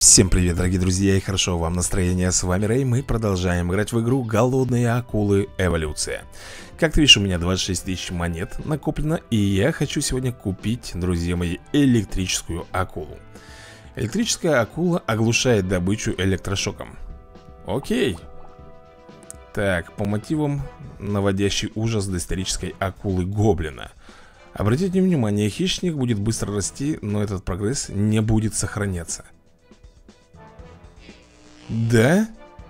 Всем привет, дорогие друзья, и хорошо вам настроение. С вами Рэй, мы продолжаем играть в игру Голодные акулы Эволюция. Как ты видишь, у меня 26 тысяч монет накоплено, и я хочу сегодня купить, друзья мои, электрическую акулу. Электрическая акула оглушает добычу электрошоком. Окей. Так, по мотивам наводящий ужас доисторической акулы Гоблина. Обратите внимание, хищник будет быстро расти, но этот прогресс не будет сохраняться. Да?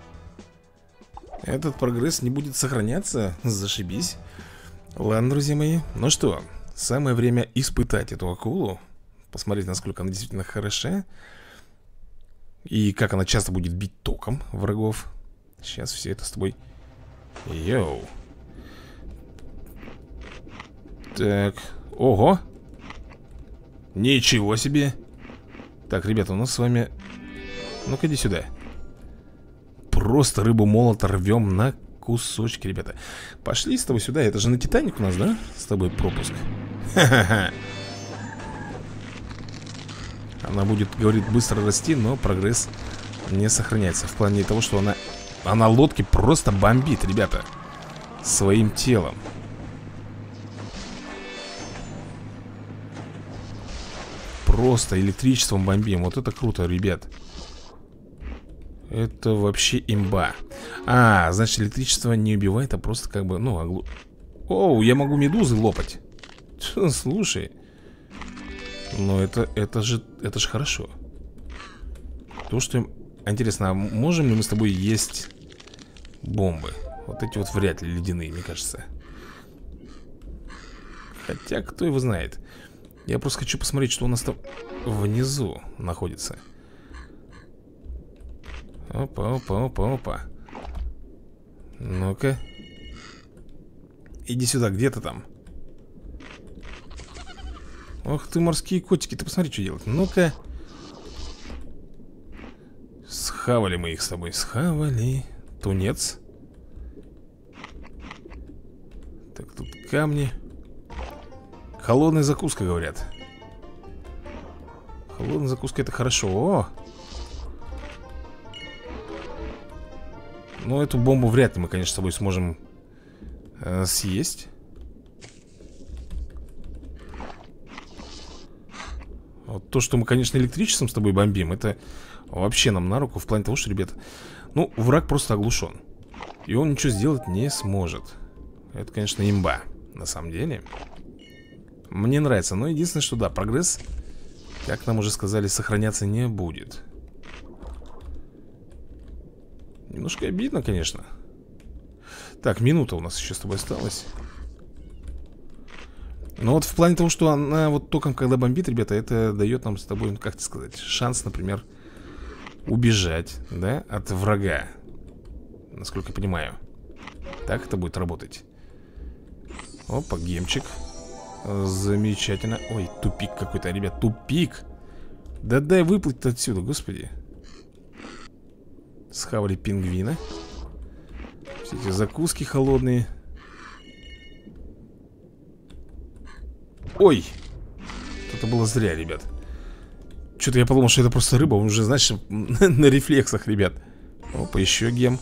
Этот прогресс не будет сохраняться? Зашибись. Ладно, друзья мои. Ну что, самое время испытать эту акулу. Посмотреть, насколько она действительно хороша. И как она часто будет бить током врагов. Сейчас все это с тобой. Йоу. Так, ого. Ничего себе. Так, ребята, у нас с вами... Ну-ка, иди сюда. Просто рыбу-молота рвем на кусочки, ребята. Пошли с тобой сюда, это же на Титаник у нас, да? С тобой пропуск. Ха-ха-ха. Она будет, говорит, быстро расти, но прогресс не сохраняется. В плане того, что она лодки просто бомбит, ребята. Своим телом. Просто электричеством бомбим. Вот это круто, ребят. Это вообще имба. А, значит, электричество не убивает, а просто как бы, ну, Оу, я могу медузы лопать. Слушай. Но это же хорошо. То, что... Интересно, а можем ли мы с тобой есть бомбы? Вот эти вот вряд ли ледяные, мне кажется. Хотя, кто его знает. Я просто хочу посмотреть, что у нас там внизу находится. Опа, опа, опа, опа. Ну-ка. Иди сюда, где ты там? Ох ты, морские котики, ты посмотри, что делать. Ну-ка. Схавали мы их с тобой, схавали. Тунец. Так, тут камни. Холодная закуска, говорят. Холодная закуска, это хорошо. О! Ну, эту бомбу вряд ли мы, конечно, с тобой сможем съесть. Вот то, что мы, конечно, электричеством с тобой бомбим, это вообще нам на руку в плане того, что, ребята, ну, враг просто оглушен. И он ничего сделать не сможет. Это, конечно, имба, на самом деле. Мне нравится, но единственное, что да, прогресс, как нам уже сказали, сохраняться не будет. Немножко обидно, конечно. Так, минута у нас еще с тобой осталась. Но вот в плане того, что она вот током, когда бомбит, ребята, это дает нам с тобой, ну, как сказать, шанс, например, убежать, да, от врага. Насколько я понимаю. Так это будет работать. Опа, гемчик. Замечательно. Ой, тупик какой-то, ребят, тупик. Да дай выплыть отсюда, господи. Схавали пингвина. Все эти закуски холодные. Ой! Это было зря, ребят. Что-то я подумал, что это просто рыба. Он уже, знаешь, на рефлексах, ребят. Опа, еще гем.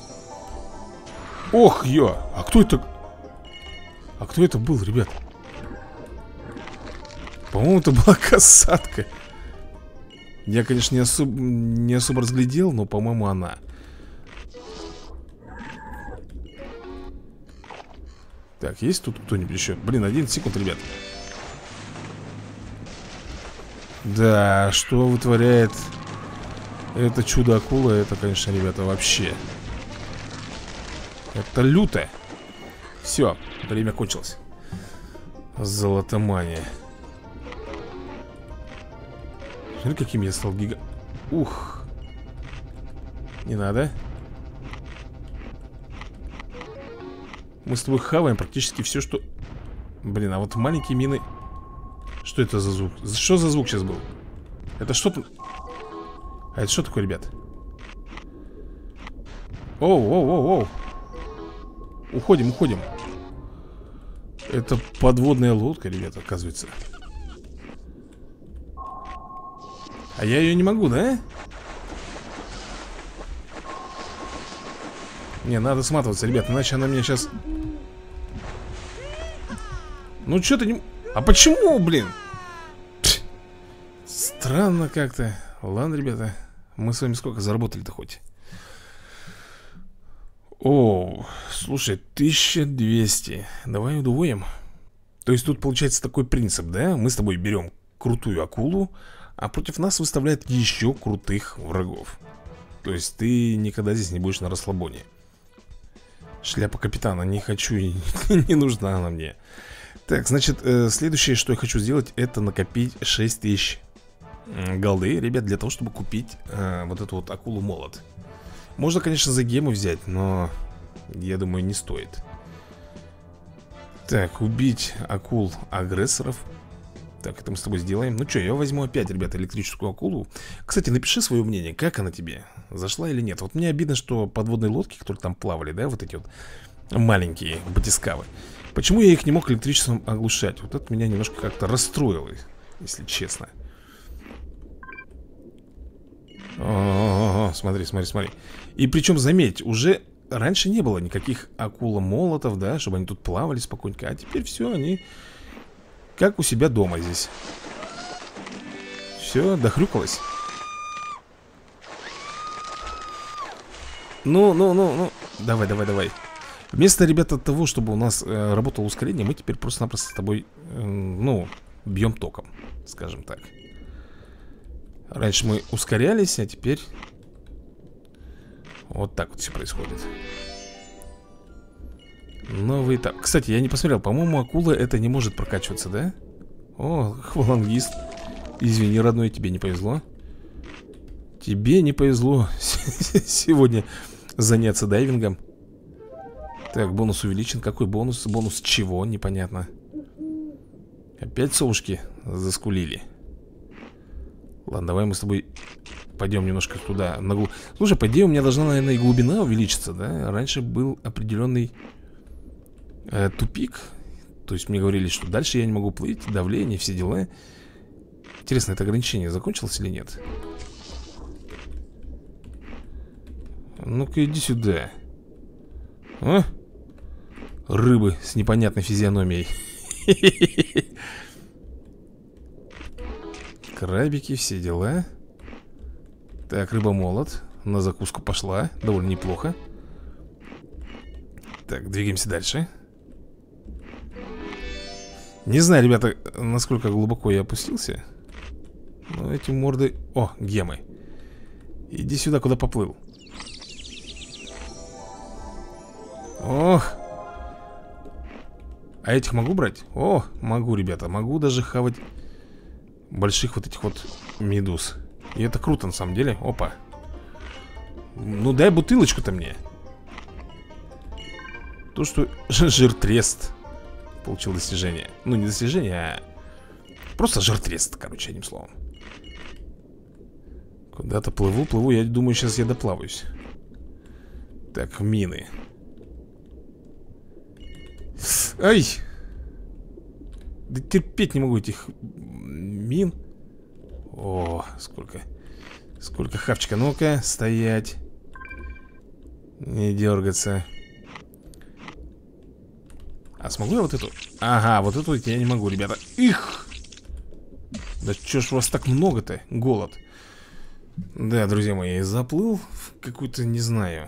Ох, ё! А кто это? А кто это был, ребят? По-моему, это была касатка. Я, конечно, не особо разглядел, но, по-моему, она. Так, есть тут кто-нибудь еще? Блин, 11 секунд, ребят. Да, что вытворяет это чудо-акула, это, конечно, ребята, вообще. Это люто. Все, время кончилось. Золотомания. Смотри, каким я стал гига... Ух. Не надо. Мы с тобой хаваем практически все, что... Блин, а вот маленькие мины... Что это за звук? Что за звук сейчас был? Это что-то... А это что такое, ребят? Оу, оу, оу, оу. Уходим, уходим. Это подводная лодка, ребята, оказывается. А я ее не могу, да? Не, надо сматываться, ребят, иначе она меня сейчас... Ну что ты не... А почему, блин? Пф. Странно как-то. Ладно, ребята, мы с вами сколько заработали-то хоть? О, слушай, 1200. Давай удвоим. То есть тут получается такой принцип, да? Мы с тобой берем крутую акулу, а против нас выставляют еще крутых врагов. То есть ты никогда здесь не будешь на расслабоне. Шляпа капитана, не хочу и не нужна она мне. Так, значит, следующее, что я хочу сделать, это накопить 6000 голды, ребят, для того, чтобы купить вот эту вот акулу-молот. Можно, конечно, за гемы взять, но я думаю, не стоит. Так, убить акул-агрессоров. Так, это мы с тобой сделаем. Ну что, я возьму опять, ребята, электрическую акулу. Кстати, напиши свое мнение, как она тебе? Зашла или нет? Вот мне обидно, что подводные лодки, которые там плавали, да, вот эти вот маленькие батискавы, почему я их не мог электричеством оглушать? Вот это меня немножко как-то расстроило, если честно. О, смотри, смотри, смотри. И причем, заметь, уже раньше не было никаких акула-молотов, да, чтобы они тут плавали спокойненько. А теперь все, они как у себя дома здесь. Все, дохрюкалось. Ну. Давай, давай, давай. Вместо, ребята, того, чтобы у нас работало ускорение, мы теперь просто-напросто с тобой, ну, бьем током, скажем так. Раньше мы ускорялись, а теперь вот так вот все происходит. Новый этап. Кстати, я не посмотрел, по-моему, акула это не может прокачиваться, да? О, хвалангист. Извини, родной, тебе не повезло. Тебе не повезло сегодня заняться дайвингом. Так, бонус увеличен. Какой бонус? Бонус чего? Непонятно. Опять совушки заскулили. Ладно, давай мы с тобой пойдем немножко туда на... Слушай, по идее у меня должна, наверное, и глубина увеличиться, да? Раньше был определенный тупик. То есть мне говорили, что дальше я не могу плыть, давление, все дела. Интересно, это ограничение закончилось или нет? Ну-ка, иди сюда. А? Рыбы с непонятной физиономией. Крабики, все дела. Так, рыба-молот. На закуску пошла, довольно неплохо. Так, двигаемся дальше. Не знаю, ребята, насколько глубоко я опустился. Но эти морды... О, гемы. Иди сюда, куда поплыл. Ох. А этих могу брать? О, могу, ребята, могу даже хавать больших вот этих вот медуз. И это круто на самом деле. Опа. Ну дай бутылочку-то мне. То, что жиртрест получил достижение. Ну не достижение, а просто жиртрест, короче, одним словом. Куда-то плыву, я думаю, сейчас я доплаваюсь. Так, мины. Ай! Да терпеть не могу этих мин. О, сколько. Сколько хавчика. Ну-ка, стоять. Не дергаться. А смогу я вот эту? Ага, вот эту я не могу, ребята. Их! Да чё ж у вас так много-то? Голод. Да, друзья мои, заплыл в какую-то, не знаю,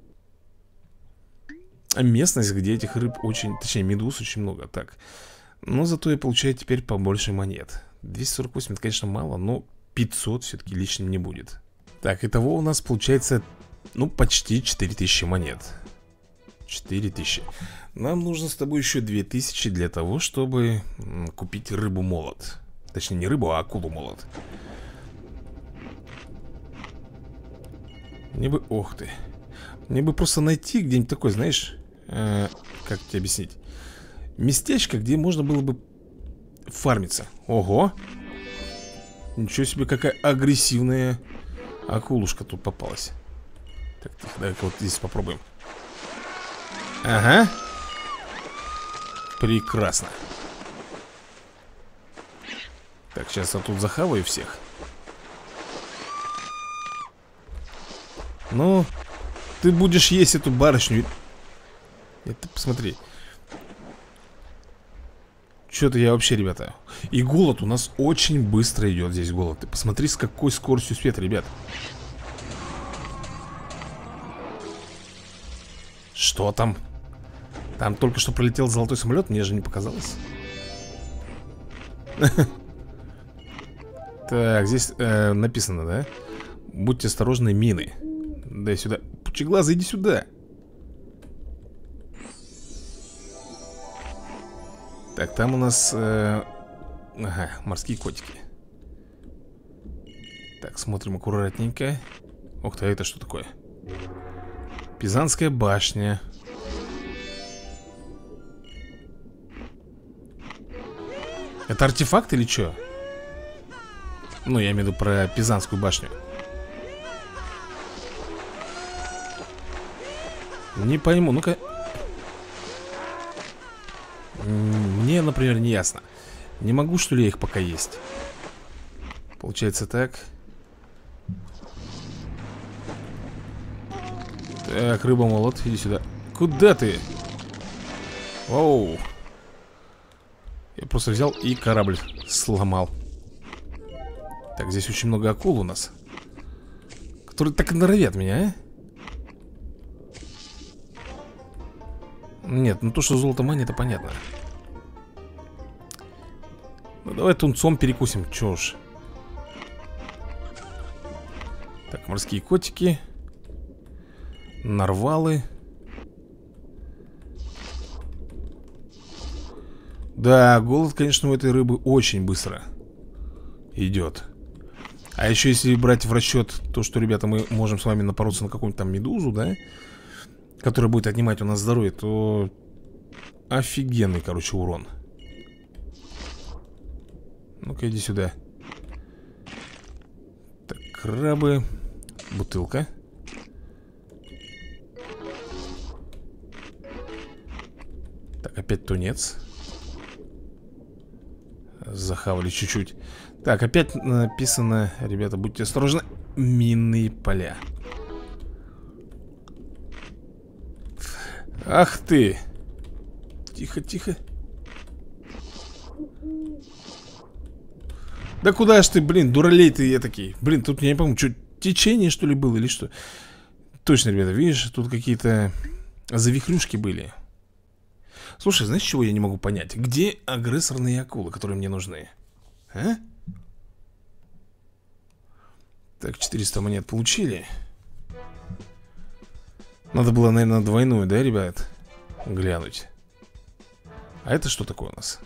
местность, где этих рыб очень, точнее, медуз очень много. Так, но зато я получаю теперь побольше монет. 248, это, конечно, мало, но 500 все-таки лишним не будет. Так, итого у нас получается, ну, почти 4000 монет. 4000. Нам нужно с тобой еще 2000 для того, чтобы купить рыбу-молот. Точнее, не рыбу, а акулу-молот. Мне бы, ох ты, мне бы просто найти где-нибудь такой, знаешь, как тебе объяснить, местечко, где можно было бы фармиться. Ого! Ничего себе, какая агрессивная акулушка тут попалась. Так, давай-ка вот здесь попробуем. Ага. Прекрасно. Так, сейчас я тут захаваю всех. Ну, Ты будешь есть эту барышню. Это посмотри. Что-то я вообще, ребята. И голод у нас очень быстро идет здесь, голод. Ты посмотри, с какой скоростью света, ребят. Что там? Там только что пролетел золотой самолет, мне же не показалось. Так, здесь написано, да? Будьте осторожны, мины. Дай сюда. Пучеглазый, иди сюда. Так, там у нас ага, морские котики. Так, смотрим аккуратненько. Ух ты, а это что такое? Пизанская башня. Это артефакт или что? Ну, я имею в виду про Пизанскую башню. Не пойму, ну-ка. Мне, например, не ясно. Не могу, что ли, я их пока есть? Получается так. Так, рыба-молот, иди сюда. Куда ты? Оу. Я просто взял и корабль сломал. Так, здесь очень много акул у нас, которые так и норовят меня, а? Нет, ну то, что золото мани, это понятно. Ну давай тунцом перекусим, чё уж. Так, морские котики. Нарвалы. Да, голод, конечно, у этой рыбы очень быстро идет. А еще если брать в расчет то, что, ребята, мы можем с вами напороться на какую-нибудь там медузу, да, которая будет отнимать у нас здоровье, то офигенный, короче, урон. Ну-ка, иди сюда. Так, крабы. Бутылка. Так, опять тунец. Захавали чуть-чуть. Так, опять написано, ребята, будьте осторожны, минные поля. Ах ты. Тихо, тихо. Да куда ж ты, блин, дуралей ты этакий. Блин, тут я не помню, что, течение что ли было или что? Точно, ребята, видишь, тут какие-то завихрюшки были. Слушай, знаешь, чего я не могу понять? Где агрессорные акулы, которые мне нужны? А? Так, 400 монет получили. Надо было, наверное, двойную, да, ребят? Глянуть. А это что такое у нас?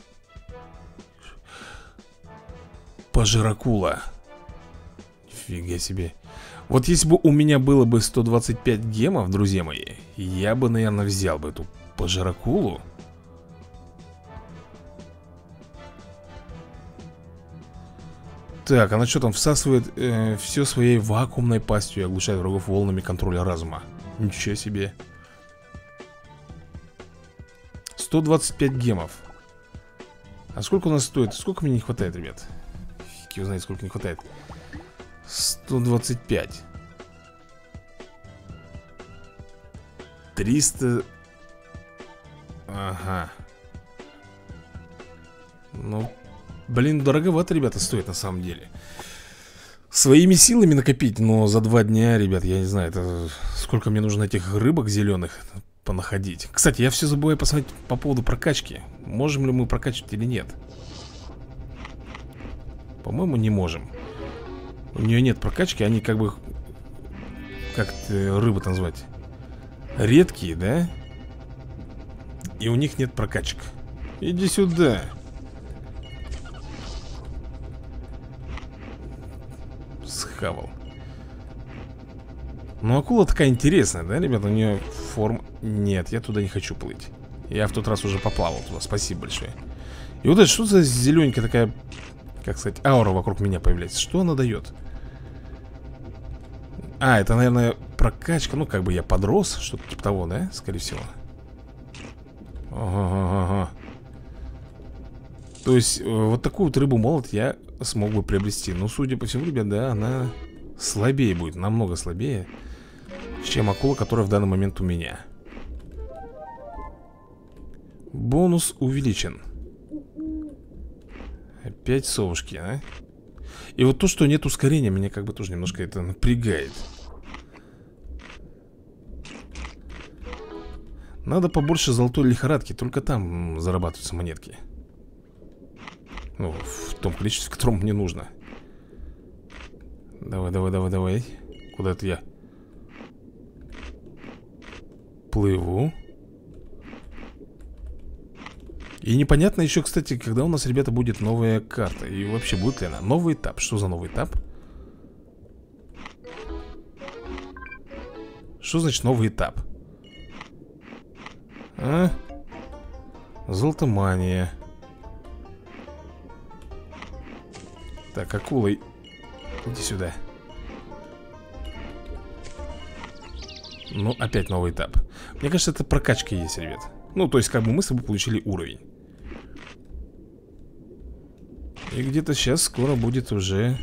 Пожиракула. Нифига себе. Вот если бы у меня было бы 125 гемов, друзья мои, я бы, наверное, взял бы эту пожиракулу. Так, она что там всасывает все своей вакуумной пастью и оглушает врагов волнами контроля разума. Ничего себе. 125 гемов. А сколько у нас стоит? Сколько мне не хватает, ребят? Фиг его знает, сколько не хватает. 125. 300. Ага. Ну, блин, дороговато, ребята, стоит на самом деле. Своими силами накопить, но за 2 дня, ребят, я не знаю, это сколько мне нужно этих рыбок зеленых понаходить. Кстати, я все забываю посмотреть по поводу прокачки. Можем ли мы прокачивать или нет? По-моему, не можем. У нее нет прокачки, они как бы... Как рыбы-то назвать? Редкие, да? И у них нет прокачек. Иди сюда. Схавал. Ну, акула такая интересная, да, ребята? У нее форма... Нет, я туда не хочу плыть. Я в тот раз уже поплавал туда, спасибо большое. И вот это что за зелененькая такая, как сказать, аура вокруг меня появляется? Что она дает? А, это, наверное, прокачка. Ну, как бы я подрос, что-то типа того, да? Скорее всего. Ага. То есть, вот такую вот рыбу-молот я смог бы приобрести. Но, судя по всему, ребят, да, она слабее будет, намного слабее, чем акула, которая в данный момент у меня. Бонус увеличен. Опять совушки, а? И вот то, что нет ускорения, меня как бы тоже немножко это напрягает. Надо побольше золотой лихорадки. Только там зарабатываются монетки. Ну, в том количестве, в котором мне нужно. Давай, давай, давай, давай. Куда это я? Плыву. И непонятно еще, кстати, когда у нас, ребята, будет новая карта. И вообще, будет ли она? Новый этап. Что за новый этап? Что значит новый этап? А? Золотомания. Так, акула, иди сюда. Ну, опять новый этап. Мне кажется, это прокачка есть, ребят. Ну, то есть, как бы мы с тобой получили уровень. И где-то сейчас скоро будет уже...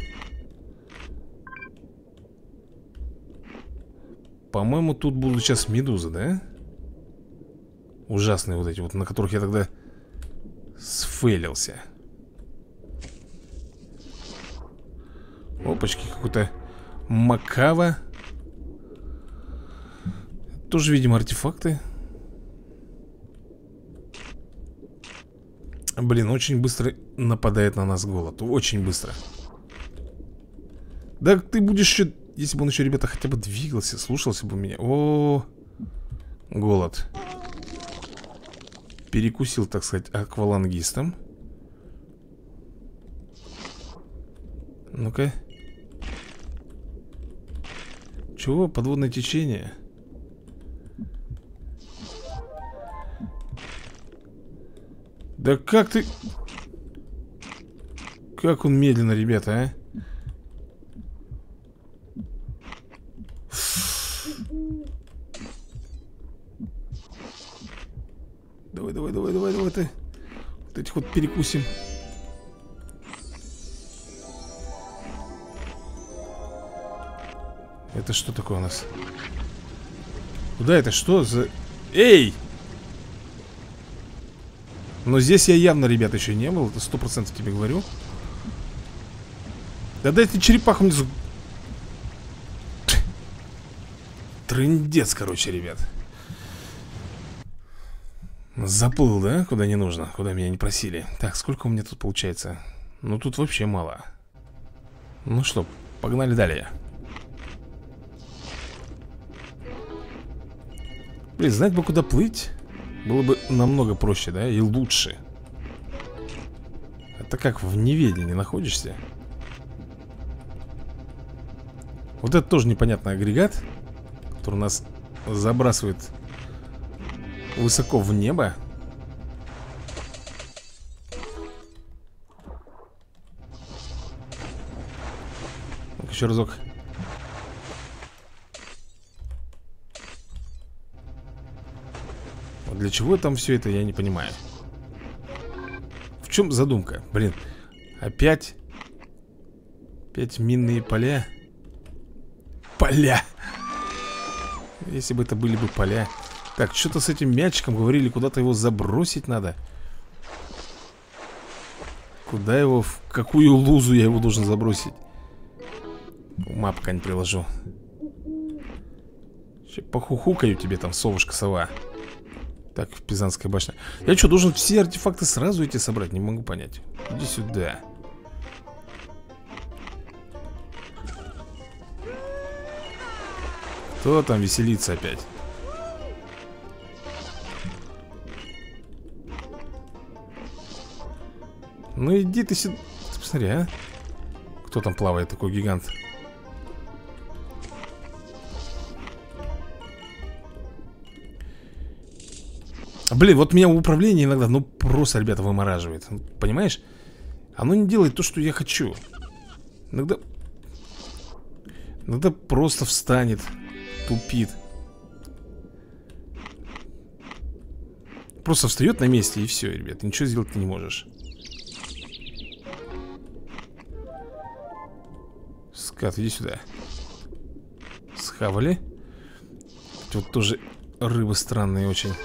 По-моему, тут будут сейчас медузы, да? Ужасные вот эти вот, на которых я тогда сфейлился. Опачки, какой-то макава. Тоже, видимо, артефакты. Блин, очень быстро нападает на нас голод. Очень быстро. Да ты будешь еще... Если бы он еще, ребята, хотя бы двигался, слушался бы меня. О, голод. Перекусил, так сказать, аквалангистом. Ну-ка. Чего? Подводное течение? Да как ты... Как он медленно, ребята, а? Давай, давай, давай, давай, давай ты. Вот этих вот перекусим. Это что такое у нас? Куда это? Что за... Эй! Но здесь я явно, ребята, еще не был. Это 100% тебе говорю. Да дай ты черепаху мне... Трындец, короче, ребят. Заплыл, да? Куда не нужно, куда меня не просили. Так, сколько у меня тут получается? Ну, тут вообще мало. Ну что, погнали далее. Блин, знать бы, куда плыть было бы намного проще, да? И лучше. Это как в неведении находишься. Вот это тоже непонятный агрегат, который нас забрасывает высоко в небо. Ну-ка, еще разок. Вот для чего там все это, я не понимаю. В чем задумка? Блин, опять минные поля. Поля. Если бы это были бы поля. Так, что-то с этим мячиком говорили, куда-то его забросить надо. Куда его, в какую лузу я его должен забросить? Ума пока не приложу. Сейчас похухукаю тебе там, совушка-сова. Так, в Пизанская башня. Я что, должен все артефакты сразу эти собрать? Не могу понять. Иди сюда. Кто там веселится опять? Ну иди ты сюда. Посмотри, а? Кто там плавает, такой гигант? Блин, вот меня управление иногда, ну просто, ребята, вымораживает. Понимаешь? Оно не делает то, что я хочу. Иногда просто встанет, тупит. Просто встает на месте и все, ребят. Ничего сделать ты не можешь. Скат, иди сюда. Схавали. эти вот тоже рыбы странные очень.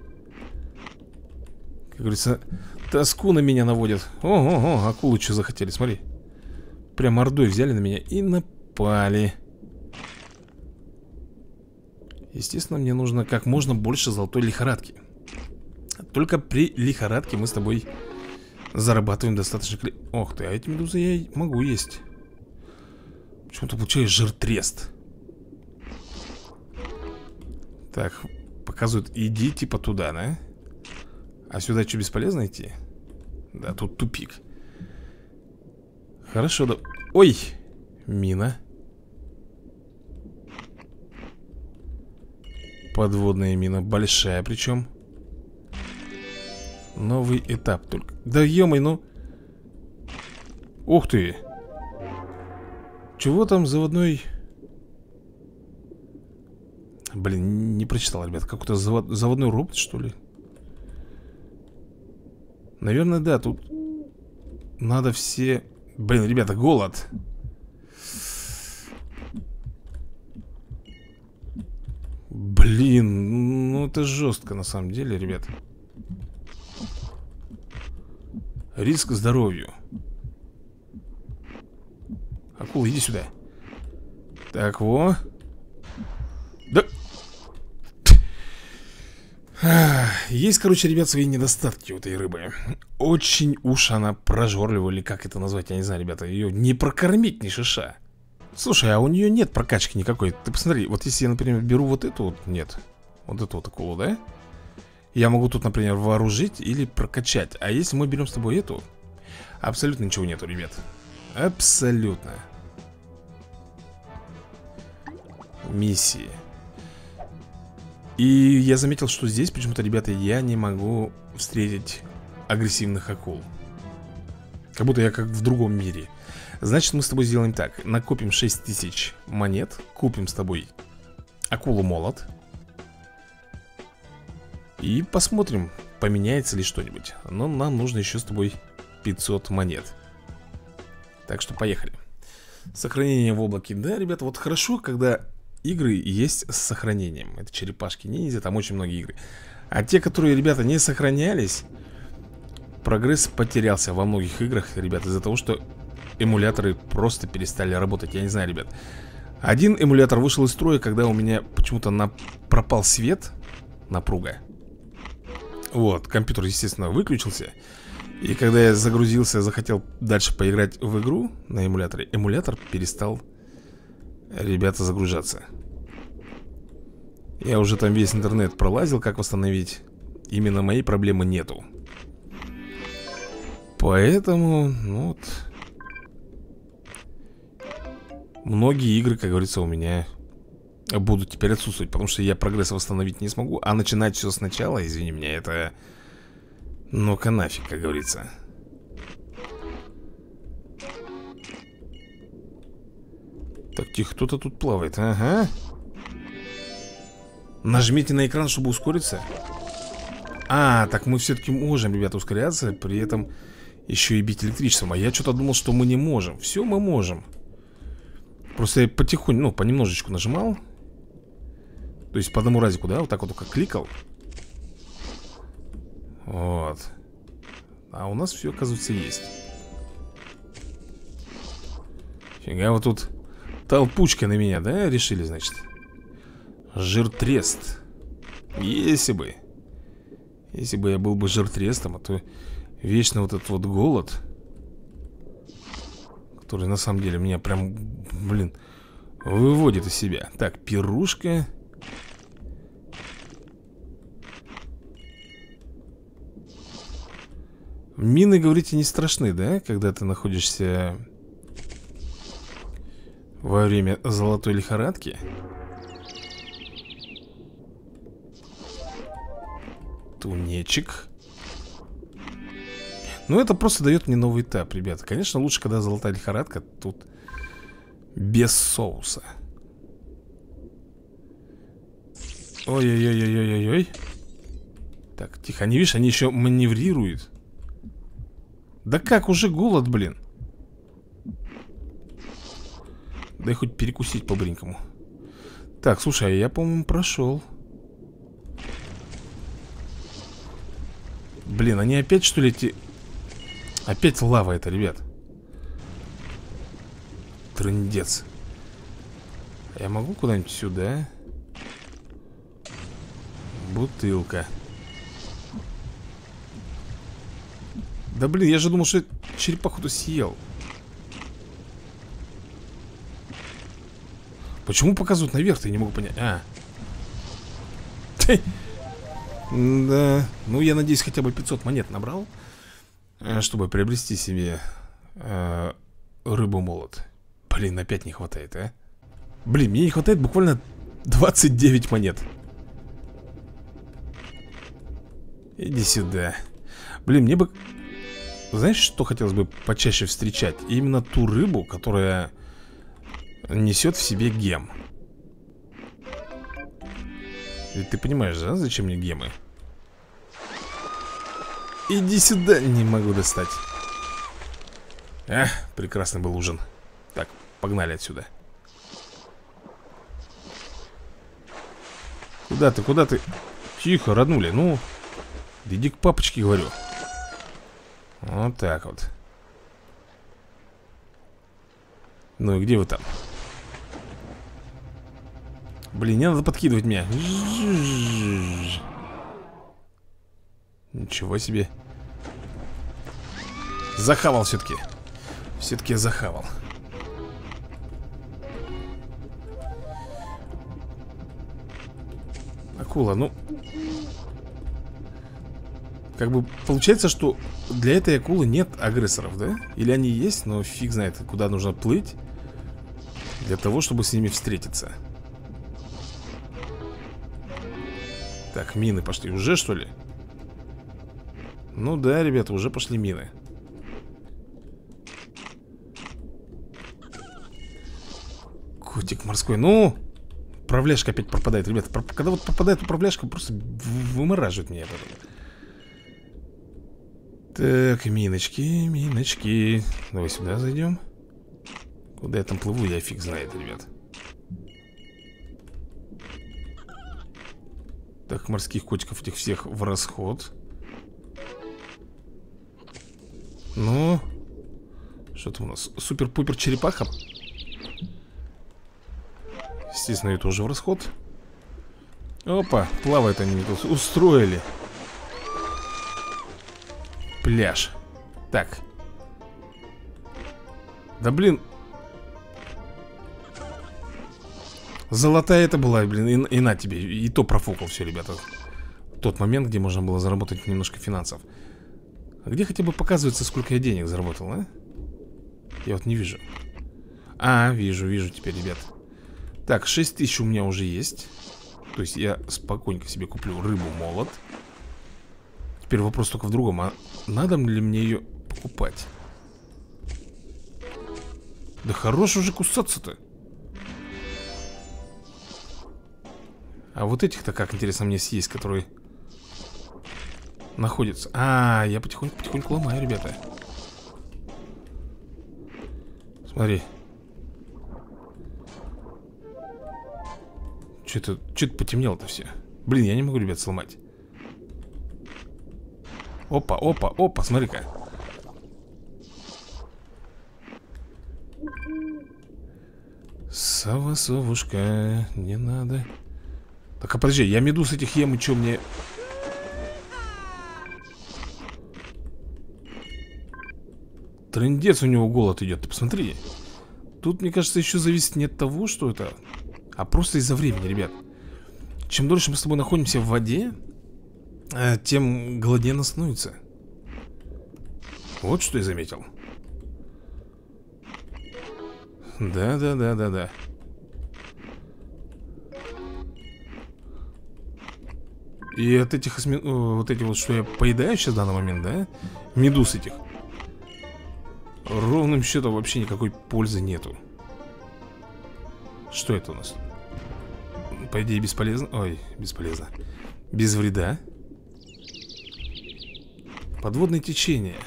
Как говорится, тоску на меня наводят. Ого-го, акулы что захотели, смотри. Прям ордой взяли на меня и напали. Естественно, мне нужно как можно больше золотой лихорадки. Только при лихорадке мы с тобой зарабатываем достаточно. Ох ты, а эти медузы я могу есть. Почему-то получаю жиртрест. Так, показывают, иди типа туда, да? А сюда что, бесполезно идти? Да, тут тупик. Хорошо, да. Ой, мина. Подводная мина, большая причем. Новый этап только. Да ё-моё, ну. Ух ты. Чего там заводной? Блин, не прочитал, ребят. Какой-то заводной робот, что ли? Наверное, да, тут надо все... Блин, ребята, голод. Блин, ну это жестко на самом деле, ребят. Риск здоровью. Акула, иди сюда. Так, во. Да. Есть, короче, ребят, свои недостатки у этой рыбы. Очень уж она прожорливая, или как это назвать, я не знаю, ребята. Ее не прокормить ни шиша. Слушай, а у нее нет прокачки никакой. Ты посмотри, вот если я, например, беру вот эту вот, нет. Вот эту вот акулу, да? Я могу тут, например, вооружить или прокачать. А если мы берем с тобой эту, абсолютно ничего нету, ребят. Абсолютно. Миссии. И я заметил, что здесь почему-то, ребята, я не могу встретить агрессивных акул. Как будто я как в другом мире. Значит, мы с тобой сделаем так. Накопим 6000 монет. Купим с тобой акулу-молот. И посмотрим, поменяется ли что-нибудь. Но нам нужно еще с тобой 500 монет. Так что поехали. Сохранение в облаке. Да, ребята, вот хорошо, когда игры есть с сохранением. Это черепашки ниндзя, там очень многие игры. А те, которые, ребята, не сохранялись, прогресс потерялся во многих играх, ребята, из-за того, что эмуляторы просто перестали работать. Я не знаю, ребят. Один эмулятор вышел из строя, когда у меня почему-то пропал свет, напруга. Вот, компьютер, естественно, выключился. И когда я загрузился, захотел дальше поиграть в игру на эмуляторе, эмулятор перестал, ребята, загружаться. Я уже там весь интернет пролазил, как восстановить. Именно моей проблемы нету. Поэтому, ну вот, многие игры, как говорится, у меня будут теперь отсутствовать, потому что я прогресс восстановить не смогу. А начинать все сначала, извини меня, это... Ну-ка нафиг, как говорится. Так, тихо, кто-то тут плавает, ага. Нажмите на экран, чтобы ускориться. А, так мы все-таки можем, ребята, ускоряться, при этом еще и бить электричеством. А я что-то думал, что мы не можем. Все мы можем. Просто я потихоньку, ну, понемножечку нажимал. То есть по одному разику, да, вот так вот только кликал. Вот. А у нас все, оказывается, есть. Фига, вот тут толпучка на меня, да, решили, значит. Жиртрест. Если бы я был бы жиртрестом, а то вечно вот этот вот голод, который на самом деле меня прям, блин, выводит из себя. Так, пирушка. Мины, говорите, не страшны, да? Когда ты находишься во время золотой лихорадки. Тунечек. Ну, это просто дает мне новый этап, ребята. Конечно, лучше, когда золотая лихорадка. Тут без соуса. Ой-ой-ой-ой-ой-ой. Так, тихо, они, видишь, они еще маневрируют. Да как, уже голод, блин. Дай хоть перекусить по-бренькому. Так, слушай, а я, по-моему, прошел. Блин, они опять, что ли, эти... Опять лава это, ребят. Трындец. Я могу куда-нибудь сюда? Бутылка. Да блин, я же думал, что черепаху-то съел. Почему показывают наверх-то, я не могу понять. Да. Ну, я надеюсь, хотя бы 500 монет набрал, чтобы приобрести себе рыбу-молот. Блин, опять не хватает, а? Блин, мне не хватает буквально 29 монет. Иди сюда. Блин, мне бы... Знаешь, что хотелось бы почаще встречать? Именно ту рыбу, которая несет в себе гем. Ведь ты понимаешь, да, зачем мне гемы? Иди сюда, не могу достать. Прекрасный был ужин. Так, погнали отсюда. Куда ты, куда ты? Тихо, роднули, ну. Иди к папочке, говорю. Вот так вот. Ну и где вы там? Блин, не надо подкидывать меня. Ничего себе. Захавал все-таки. Все-таки я захавал. Акула, ну... Как бы получается, что для этой акулы нет агрессоров, да? Или они есть, но фиг знает, куда нужно плыть для того, чтобы с ними встретиться. Так, мины пошли. Уже, что ли? Ну да, ребята, уже пошли мины. Котик морской. Ну, управляшка опять пропадает, ребята. Когда вот пропадает управляшка, просто вымораживает меня. Так, миночки, миночки. Давай сюда зайдем. Куда я там плыву, я фиг знает, ребят. Так, морских котиков этих всех в расход. Ну, что там у нас? Супер-пупер черепаха. Естественно, ее тоже в расход. Опа, плавают они тут. Устроили пляж. Так. Да блин. Золотая это была, блин, и на тебе. И то профукал все, ребята. Тот момент, где можно было заработать немножко финансов. А где хотя бы показывается, сколько я денег заработал, а? Я вот не вижу. Вижу теперь, ребят. Так, 6000 у меня уже есть. То есть я спокойненько себе куплю рыбу-молот. Теперь вопрос только в другом. А надо ли мне ее покупать? Да хорош уже кусаться-то. А вот этих-то как, интересно, мне съесть, которые находятся. Я потихоньку ломаю, ребята. Смотри. Что-то потемнело-то все. Блин, я не могу, ребят, сломать. Опа, смотри-ка. Совушка, не надо. Так, а подожди, я медуз этих ем, и что мне... Трындец, у него голод идет, ты посмотри. Тут, мне кажется, еще зависит не от того, что это, а просто из-за времени, ребят. Чем дольше мы с тобой находимся в воде, тем голоднее нас становится. Вот что я заметил. Да. И от этих вот эти вот, что я поедаю сейчас в данный момент, да? Медуз этих. Ровным счетом вообще никакой пользы нету. Что это у нас? По идее бесполезно. Ой, бесполезно. Без вреда. Подводное течение.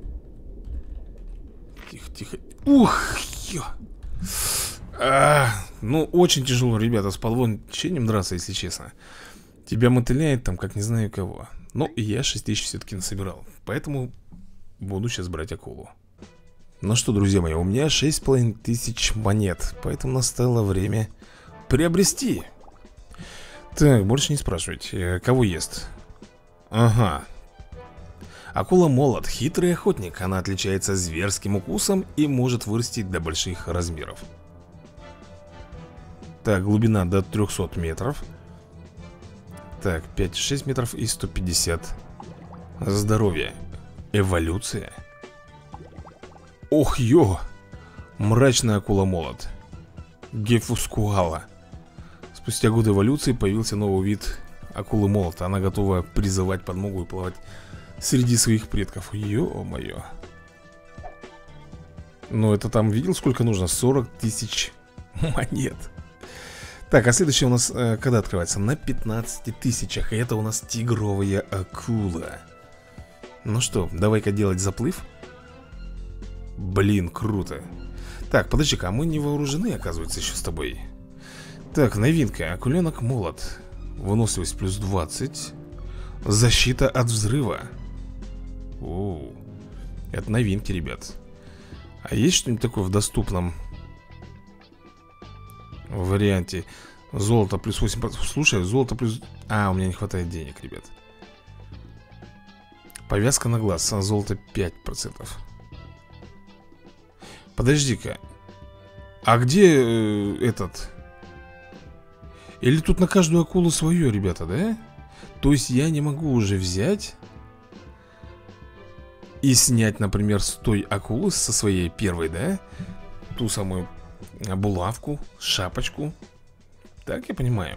Тихо. Ух, ё. Ну, очень тяжело, ребята, с полвончением драться, если честно. Тебя мотыляет там, как не знаю кого. Но и я 6000 все-таки насобирал. Поэтому буду сейчас брать акулу. Ну что, друзья мои, у меня 6500 монет. Поэтому настало время приобрести. Так, больше не спрашивайте, кого ест. Ага. Акула-молот, хитрый охотник. Она отличается зверским укусом и может вырасти до больших размеров. Так, глубина до 300 метров. Так, 5-6 метров и 150. Здоровье. Эволюция. Ох, ё! Мрачная акула-молот. Гефускуала. Спустя годы эволюции появился новый вид акулы-молота. Она готова призывать подмогу и плавать среди своих предков. Ё-моё. Ну, это там, видел, сколько нужно? 40 000 монет. Так, а следующее у нас когда открывается? На 15 000. И это у нас тигровая акула. Ну что, давай-ка делать заплыв. Блин, круто. Так, подожди-ка, а мы не вооружены, оказывается, еще с тобой. Так, новинка, акуленок-молот. Выносливость плюс 20. Защита от взрыва. Оу. Это новинки, ребят. А есть что-нибудь такое в доступном варианте? Золото плюс 8%. Слушай, золото плюс... А, у меня не хватает денег, ребят. Повязка на глаз, а золото 5%. Подожди-ка. А где этот? Или тут на каждую акулу свое, ребята, да? То есть я не могу уже взять и снять, например, с той акулы, со своей первой, да? Ту самую булавку, шапочку. Так я понимаю.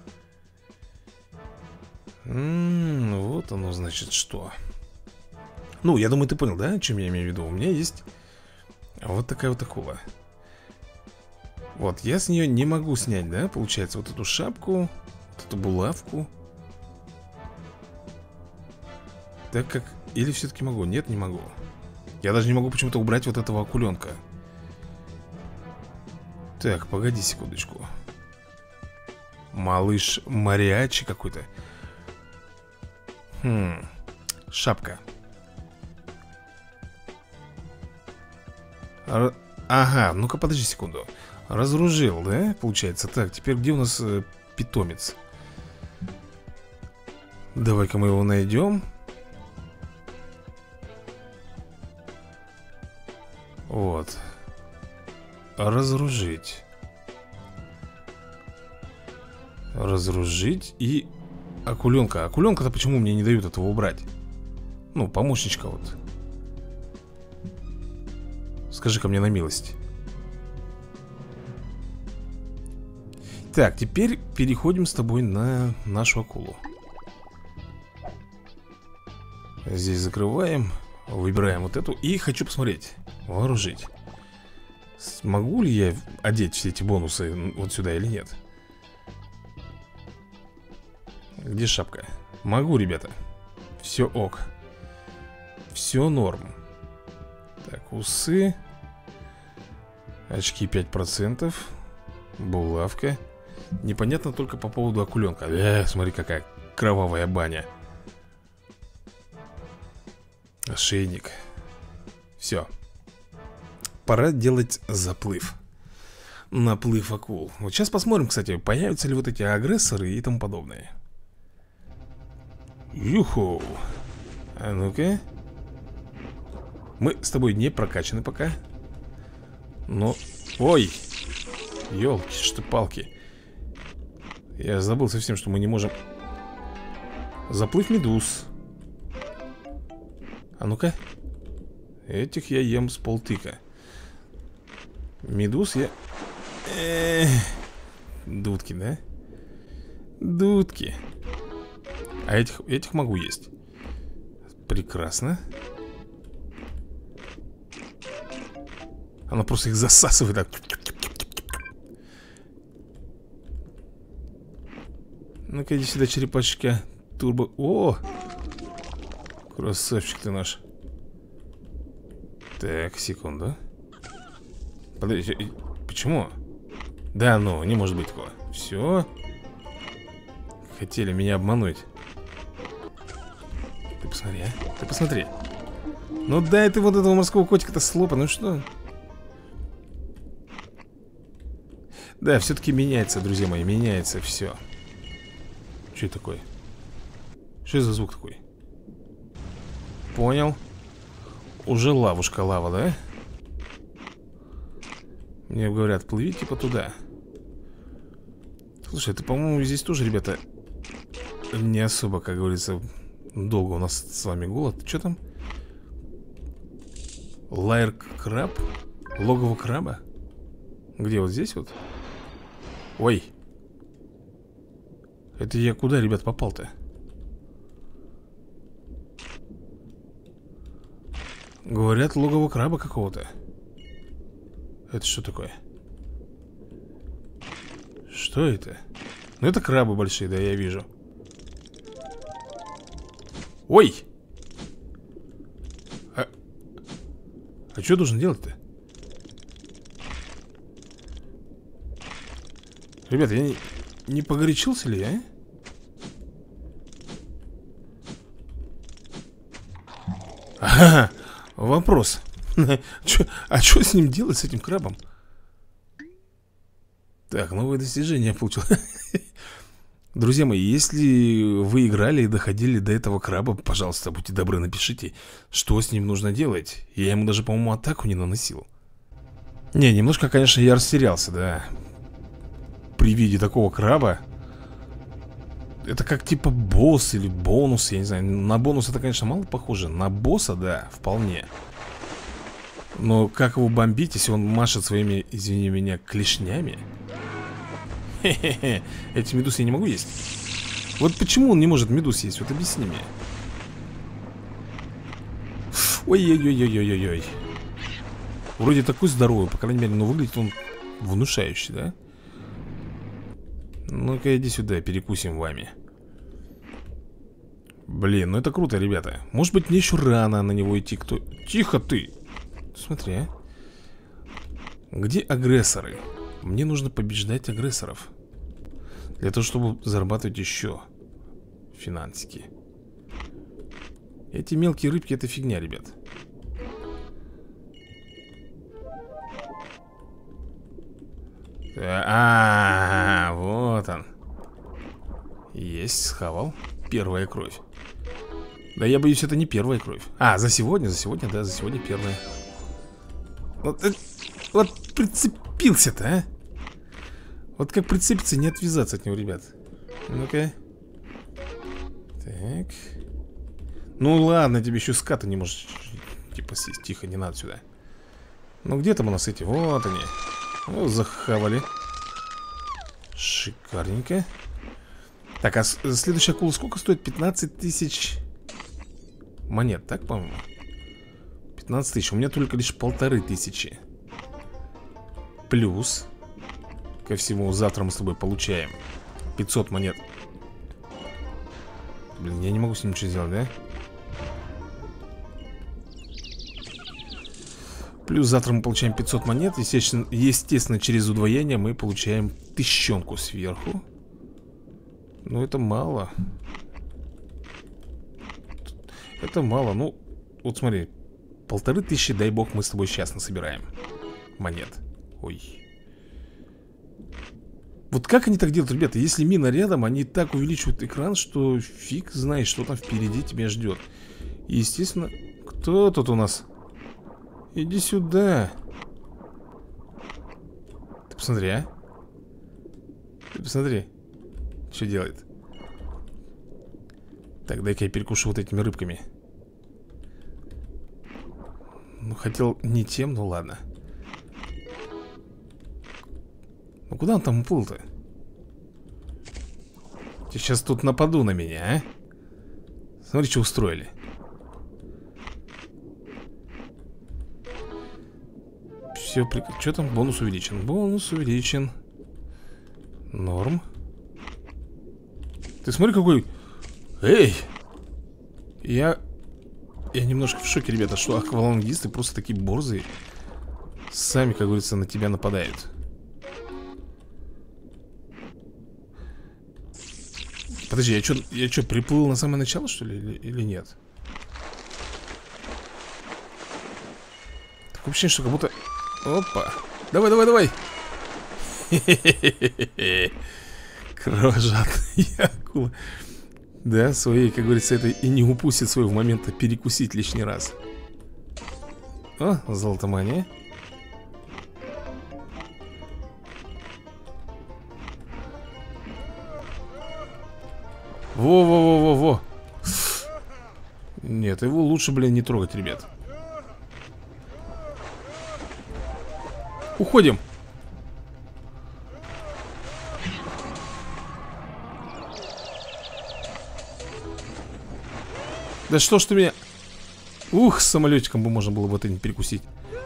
Вот оно значит что. Ну, я думаю, ты понял, да, о чем я имею в виду? У меня есть вот такая вот акула. Вот, я с нее не могу снять, да, получается, вот эту шапку, вот эту булавку. Так как... Или все-таки могу? Нет, не могу. Я даже не могу почему-то убрать вот этого акуленка. Так, погоди секундочку. Малыш мариачи какой-то. Шапка. Ага, ну-ка подожди секунду. Разоружил, да, получается. Так, теперь где у нас питомец? Давай-ка мы его найдем. Вот. Разоружить. Разоружить и... Акуленка. Акуленка-то почему мне не дают этого убрать? Ну, помощничка вот. Скажи-ка мне на милость. Так, теперь переходим с тобой на нашу акулу. Здесь закрываем. Выбираем вот эту. И хочу посмотреть. Вооружить. Смогу ли я одеть все эти бонусы вот сюда или нет? Где шапка? Могу, ребята. Все ок. Все норм. Так, усы. Очки 5%. Булавка. Непонятно только по поводу акуленка. Смотри, какая кровавая баня. Ошейник. Все. Пора делать заплыв. Наплыв акул. Вот сейчас посмотрим, кстати, появятся ли вот эти агрессоры и тому подобное. Юху. А ну-ка. Мы с тобой не прокачаны пока. Но... Ой! Ёлки-палки. Я забыл совсем, что мы не можем... Заплыв медуз. А ну-ка. Этих я ем с полтыка. Медуз я... Дудки, да? Дудки. А этих могу есть. Прекрасно. Она просто их засасывает так. Ну-ка иди сюда, черепашечка. Турбо. О! Красавчик ты наш. Так, секунду. Подожди, почему? Да ну, не может быть такого. Все. Хотели меня обмануть. Ты посмотри, а? Ты посмотри. Ну дай ты вот этого морского котика-то слопа, ну что? Да, все-таки меняется, друзья мои, меняется все. Что это такое? Что это за звук такой? Понял. Уже лавушка лава, да? Мне говорят, плыви типа туда. Слушай, это, по-моему, здесь тоже, ребята, не особо, как говорится, долго у нас с вами голод. Что там? Лайр краб? Логово краба? Где, вот здесь вот? Ой. Это я куда, ребят, попал-то? Говорят, логово краба какого-то. Это что такое? Что это? Ну это крабы большие, да, я вижу. Ой! А что должен делать-то? Ребята, я не погорячился ли, а? Ага, вопрос. А что с ним делать, с этим крабом? Так, новое достижение я получил. Друзья мои, если вы играли и доходили до этого краба, пожалуйста, будьте добры, напишите, что с ним нужно делать. Я ему даже, по-моему, атаку не наносил. Не, немножко, конечно, я растерялся, да. При виде такого краба. Это как типа босс или бонус, я не знаю. На бонус это, конечно, мало похоже. На босса, да, вполне. Но как его бомбить, если он машет своими, извини меня, клешнями? Хе-хе-хе. Эти медузы я не могу есть. Вот почему он не может медуз есть? Вот объясни мне. Ой-ой-ой-ой-ой-ой. Вроде такой здоровый, по крайней мере, но выглядит он внушающий, да? Ну-ка, иди сюда, перекусим вами. Блин, ну это круто, ребята. Может быть, мне еще рано на него идти. Кто... Тихо ты! Смотри, а. Где агрессоры? Мне нужно побеждать агрессоров. Для того, чтобы зарабатывать еще финансики. Эти мелкие рыбки, это фигня, ребят. Вот он. Есть, схавал. Первая кровь. Да я боюсь, это не первая кровь. За сегодня, да, за сегодня первая. Вот прицепился-то, а. Вот как прицепиться, не отвязаться от него, ребят. Ну-ка. Так. Ну ладно, тебе еще ската не можешь типа съесть. Тихо, не надо сюда. Ну где там у нас эти? Вот они. Ну, захавали. Шикарненько. Так, а следующая акула сколько стоит? 15 тысяч монет, так, по-моему? 15 тысяч, у меня только лишь 1500. Плюс ко всему, завтра мы с тобой получаем 500 монет. Блин, я не могу с ним ничего сделать, да? Плюс завтра мы получаем 500 монет. Естественно, через удвоение мы получаем 1000 сверху. Ну, это мало. Это мало, ну, вот смотри. 1500, дай бог, мы с тобой сейчас насобираем монет. Ой. Вот как они так делают, ребята? Если мина рядом, они так увеличивают экран, что фиг знает, что там впереди тебя ждет. И, естественно, кто тут у нас? Иди сюда. Ты посмотри, а? Ты посмотри, что делает. Так, дай-ка я перекушу вот этими рыбками. Ну, хотел не тем, ну ладно. Ну, куда он там уплыл-то? Ты сейчас тут нападу на меня, а? Смотри, что устроили. Все, что там? Бонус увеличен. Бонус увеличен. Норм. Ты смотри, какой... Эй! Я немножко в шоке, ребята, что аквалангисты просто такие борзые. Сами, как говорится, на тебя нападают. Подожди, я чё, приплыл на самое начало, что ли, или нет? Такое ощущение, что как будто... Опа. Давай, давай, давай. Кровожадная акула. Да, своей, как говорится, это и не упустит своего момента перекусить лишний раз. О, золотомания. Во-во-во-во-во. Нет, его лучше, блин, не трогать, ребят. Уходим. Да что ж ты меня... Ух, с самолетиком бы можно было вот это перекусить.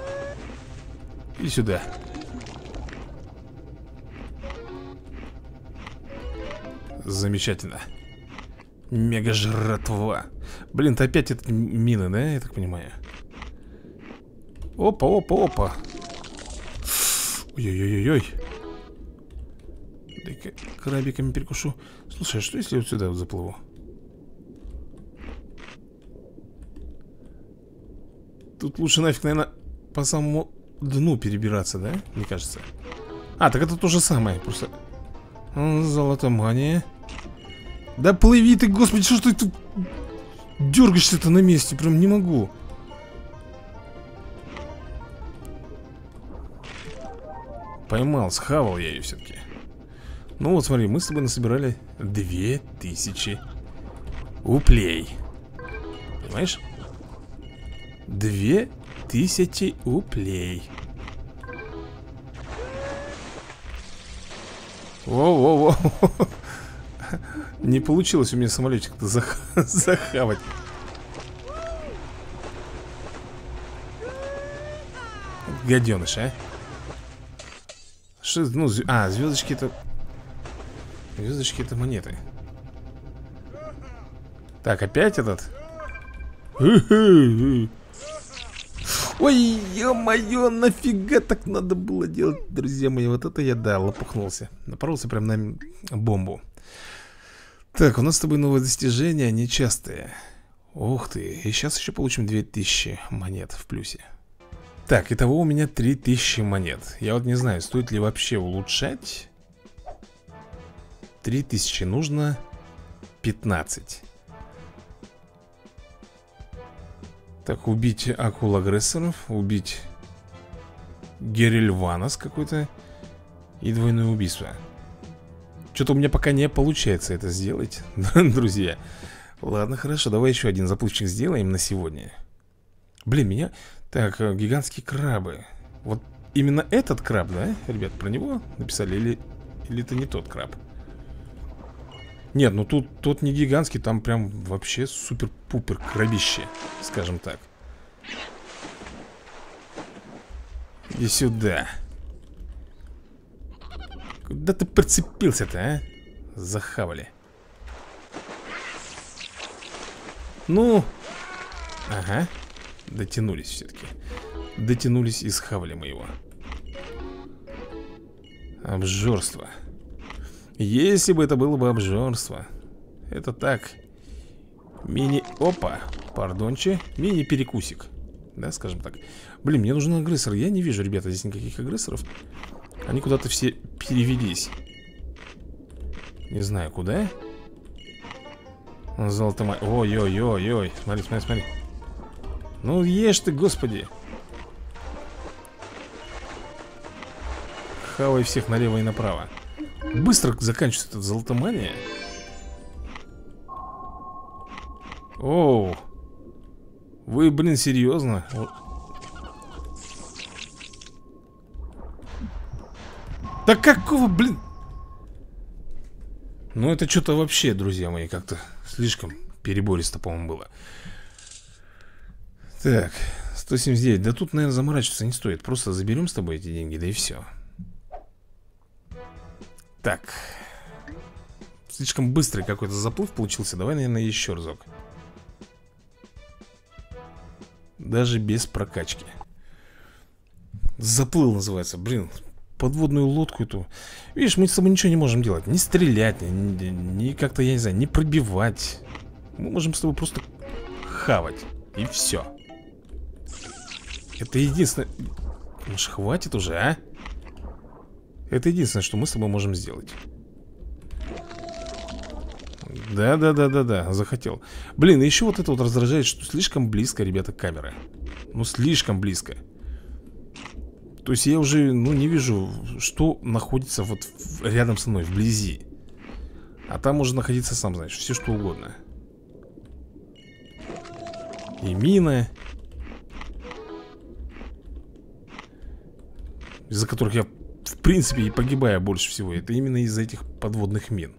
И сюда. Замечательно. Мега жратва. Блин, ты опять это мины, да, я так понимаю? Опа, опа, опа. Ой-ой-ой-ой. Дай-ка крабиками перекушу. Слушай, а что если вот сюда вот заплыву? Тут лучше нафиг, наверное, по самому дну перебираться, да? Мне кажется. А, так это то же самое, просто... Золотомания. Да плыви ты, господи, что ж ты тут дергаешься-то на месте? Прям не могу. Поймал, схавал я ее все-таки. Ну вот смотри, мы с тобой насобирали 2000 уплей. Понимаешь? 2000 уплей. Во-во-во. Не получилось у меня самолетик-то захавать. Гаденыш, а? Что, ну, звездочки это... Звездочки это монеты. Так, опять этот? Ой, ё-моё, нафига так надо было делать, друзья мои. Вот это я, да, лопухнулся. Напоролся прям на бомбу. Так, у нас с тобой новые достижения, нечастые. Ух ты, и сейчас еще получим 2000 монет в плюсе. Так, итого у меня 3000 монет. Я вот не знаю, стоит ли вообще улучшать. 3000, нужно 15. Так, убить акул-агрессоров, убить Герильванос какой-то и двойное убийство. Что-то у меня пока не получается это сделать, друзья. Ладно, хорошо, давай еще один заплывчик сделаем на сегодня. Блин, меня... Так, гигантские крабы. Вот именно этот краб, да, ребят, про него написали? Или это не тот краб? Нет, ну тут тот не гигантский, там прям вообще супер-пупер крабище, скажем так. Иди сюда. Куда ты прицепился-то, а? Захавали. Ну. Ага. Дотянулись все-таки. Дотянулись и схавали мы его. Обжорство. Если бы это было бы обжорство. Это так. Мини... Опа, пардонче. Мини-перекусик. Да, скажем так. Блин, мне нужен агрессор. Я не вижу, ребята, здесь никаких агрессоров. Они куда-то все перевелись. Не знаю, куда. Золотомания. Ой-ой-ой-ой. Смотри, смотри, смотри. Ну ешь ты, господи. Хавай всех налево и направо. Быстро заканчивается эта золотомания. Оу. Вы, блин, серьезно? Да какого, блин? Ну это что-то вообще, друзья мои, как-то слишком перебористо, по-моему, было. Так, 179. Да тут, наверное, заморачиваться не стоит. Просто заберем с тобой эти деньги, да и все. Так. Слишком быстрый какой-то заплыв получился. Давай, наверное, еще разок. Даже без прокачки. Заплыл называется. Блин, подводную лодку эту. Видишь, мы с тобой ничего не можем делать. Не стрелять, ни как-то, я не знаю, не пробивать. Мы можем с тобой просто хавать. И все. Это единственное. Может, хватит уже, а? Это единственное, что мы с тобой можем сделать. Да, захотел. Блин, и еще вот это вот раздражает, что слишком близко, ребята, камера. Ну, слишком близко. То есть я уже, ну, не вижу, что находится вот рядом со мной, вблизи. А там может находиться, сам знаешь, все что угодно. И мина, из-за которых я, в принципе, и погибаю больше всего. Это именно из-за этих подводных мин.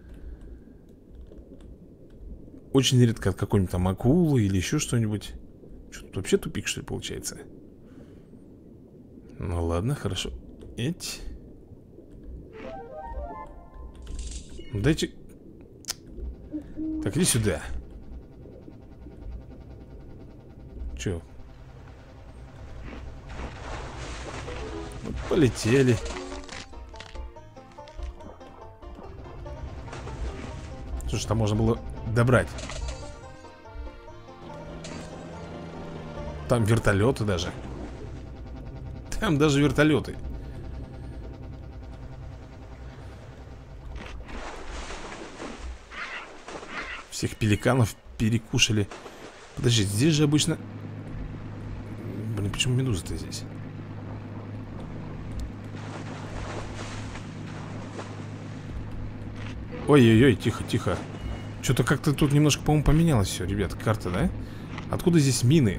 Очень редко от какой-нибудь там акулы или еще что-нибудь. Что тут вообще тупик, что ли, получается? Ну ладно, хорошо. Эть. Дайте. Так, иди сюда. Че? Вот полетели. Слушай, там можно было добрать. Там вертолеты даже. Там даже вертолеты. Всех пеликанов перекушали. Подожди, здесь же обычно... Блин, почему медуза-то здесь? Ой-ой-ой, тихо. Что-то как-то тут немножко, по-моему, поменялось все, ребят, карта, да? Откуда здесь мины?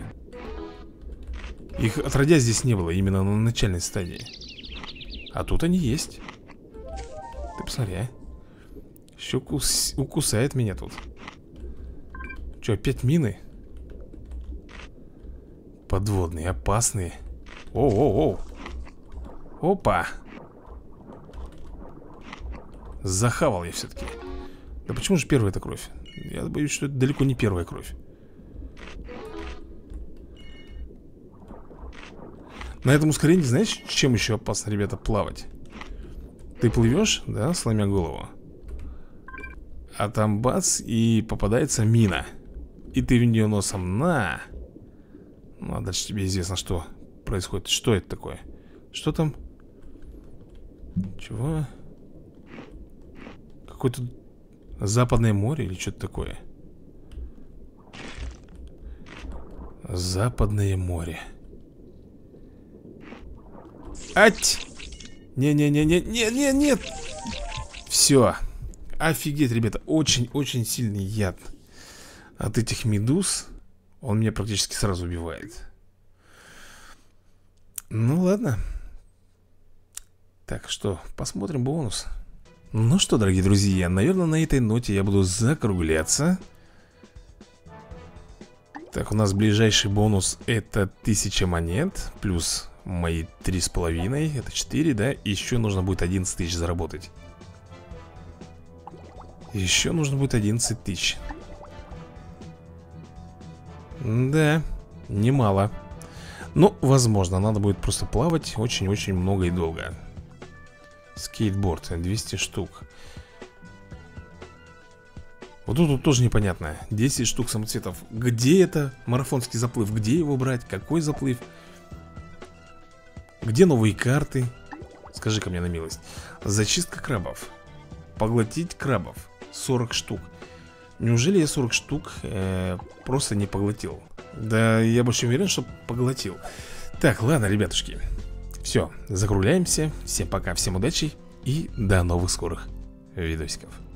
Их отродясь здесь не было, именно на начальной стадии. А тут они есть. Ты посмотри, а. Еще укусает меня тут. Че, опять мины? Подводные, опасные. Оу-оу-оу. Опа. Захавал я все-таки. Да почему же первая эта кровь? Я боюсь, что это далеко не первая кровь. На этом ускорении, знаешь, чем еще опасно, ребята, плавать? Ты плывешь, да, сломя голову. А там бац, и попадается мина. И ты в нее носом на. Ну, а дальше тебе известно, что происходит. Что это такое? Что там? Чего? Какое-то Западное море или что-то такое? Западное море. Ать! Не-не-не-не-не-не-нет! Все. Офигеть, ребята. Очень-очень сильный яд от этих медуз. Он меня практически сразу убивает. Ну ладно. Так, что, посмотрим бонус. Ну что, дорогие друзья, наверное, на этой ноте я буду закругляться. Так, у нас ближайший бонус это 1000 монет. Плюс мои 3,5. Это 4, да? Еще нужно будет 11 тысяч заработать. Еще нужно будет 11 тысяч. Да, немало. Но, возможно, надо будет просто плавать очень-очень много и долго. Скейтборд, 200 штук. Вот тут тоже непонятно. 10 штук самоцветов. Где это марафонский заплыв? Где его брать? Какой заплыв? Где новые карты? Скажи-ка мне на милость. Зачистка крабов. Поглотить крабов. 40 штук. Неужели я 40 штук просто не поглотил? Да, я больше уверен, что поглотил. Так, ладно, ребятушки. Все, закругляемся. Всем пока, всем удачи и до новых скорых видосиков.